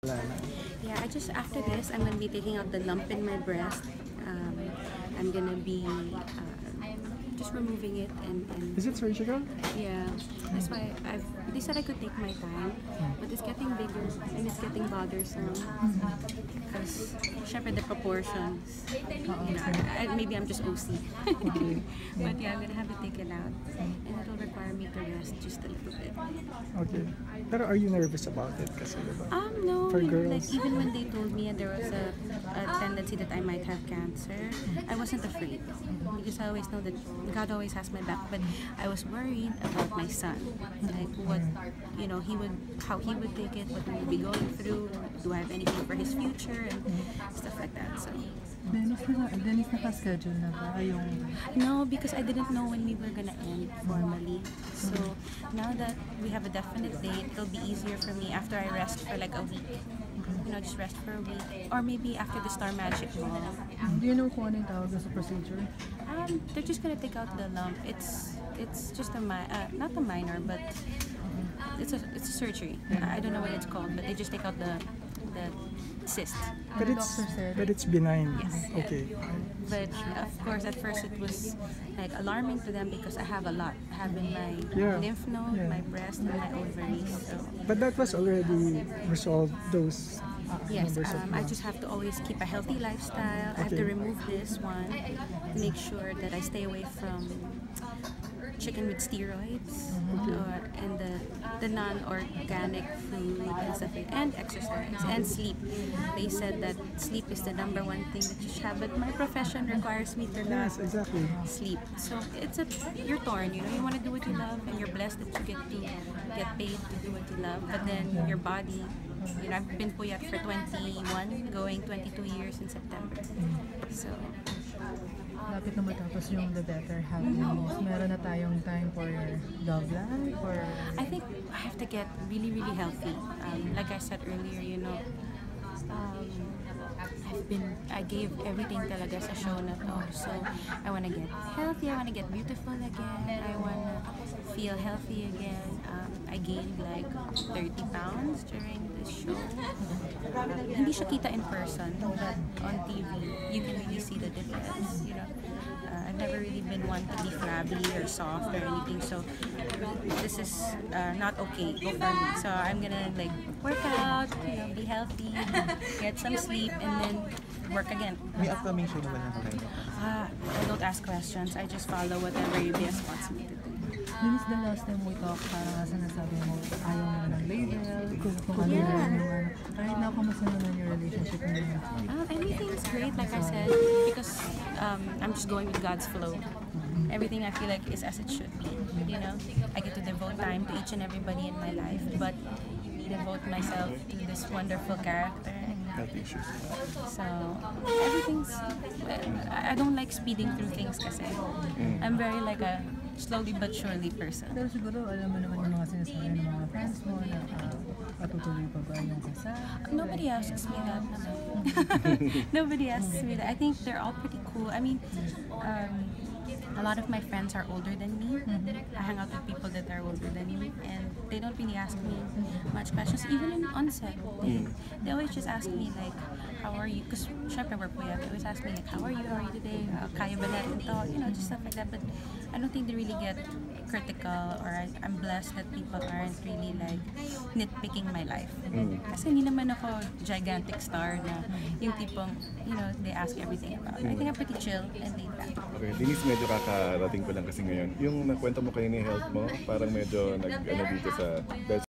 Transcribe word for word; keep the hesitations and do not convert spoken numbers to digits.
Yeah, I just after this, I'm gonna be taking out the lump in my breast. Um, I'm gonna be uh, just removing it and, and Is it surgical? yeah, that's why I've. They said I could take my time, but it's getting bigger and it's getting bothersome because, syempre, the proportions. You know, I, I- maybe I'm just O C. But yeah, I'm gonna have to take it out, and it'll require me to rest just a little bit. Okay. Pero are you nervous about it? Kasi diba? Um, no, For you know, girls. like even when they told me and there was a, a tendency that I might have cancer, I wasn't afraid because I always know that God always has my back. But I was worried about my son, like what, you know, he would, how he would take it, what he would be going through, do I have anything for his future and stuff like that. So. Dennis, na, Dennis naka-schedule na ba yung... No, because I didn't know when we were gonna end formally. So now that we have a definite date, it'll be easier for me after I rest for like a week. You know, just rest for a week. Or maybe after the Star Magic Ball. Do you know kung ano yung tawag sa procedure? Um, they're just gonna take out the lump. It's it's just a mi uh, not a minor, but it's a it's a surgery. I don't know what it's called, but they just take out the the cyst. But The it's, doctor said- but it's benign. Yes. Okay. But of course, at first it was like alarming to them because I have a lot. I have in my Yeah. lymph node, Yeah. my breast, and my ovaries. So But that was already resolved, those uh, yes, numbers of um, I months. just have to always keep a healthy lifestyle. I have to Okay. remove this one, make sure that I stay away from chicken with steroids or and the the non-organic food and stuff like and exercise and sleep. They said that sleep is the number one thing that you should have, but my profession requires me to not Yes, exactly. sleep. So it's a you're torn, you know. You want to do what you love, and you're blessed that you get to get paid to do what you love. But then your body, you know, I've been puyat for twenty-one, going twenty-two years in September. So Lapit na matapos yung The Better Half Dennis. Meron na tayong time for love life or... I think I have to get really, really healthy. Um, like I said earlier, you know, um, I've been, I gave everything talaga sa show na to. So, I want to get healthy, I want to get beautiful again, I want to feel healthy again. Um, I gained like thirty pounds during this show. Um, hindi siya kita in person, but on T V, you can really see the difference, you know. Uh, I've never really been one to be flabby or soft or anything, so this is uh, not okay for me. So I'm gonna like work out, you know, be healthy, get some sleep, and then work again. May upcoming show naman ako kayo. Ah, I don't ask questions. I just follow whatever U B S wants me to do. Dennis, the last time we talked, parang nga sinasabi mo, ayaw mo ng label, kung, kung ano Yeah. yung ano. Right now, kamusta naman yung relationship niyo? Uh, everything's great, like I said, because um, I'm just going with God's flow. Everything I feel like is as it should be. You know, I get to devote time to each and everybody in my life, but devote myself to this wonderful character. Health issues. So everything's. I I don't like speeding through things kasi I'm very like a slowly but surely person. Pero siguro, alam mo naman yung mga sinasabi ng mga friends mo na uh, patutuloy pa ba yung kasal? Nobody asks me that. naman. Nobody asks me that. I think they're all pretty cool. I mean, um, a lot of my friends are older than me. I hang out with people that are older than me, and they don't really ask me much questions. Even in on set, they, they always just ask me like, "How are you?" Because syempre we're puyat. They always ask me like, "How are you? How are you today? Uh, kaya ba natin to?" You know, just stuff like that. But I don't think they really get critical, or I, I'm blessed that people aren't really like nitpicking my life. Kasi hindi naman ako gigantic star na yung tipong, you know, they ask everything about. I think I'm pretty chill and laid back. Okay, Denise, medyo kakarating ko lang kasi ngayon. Yung nakwento mo kayo ni health mo, parang medyo nag-ano dito sa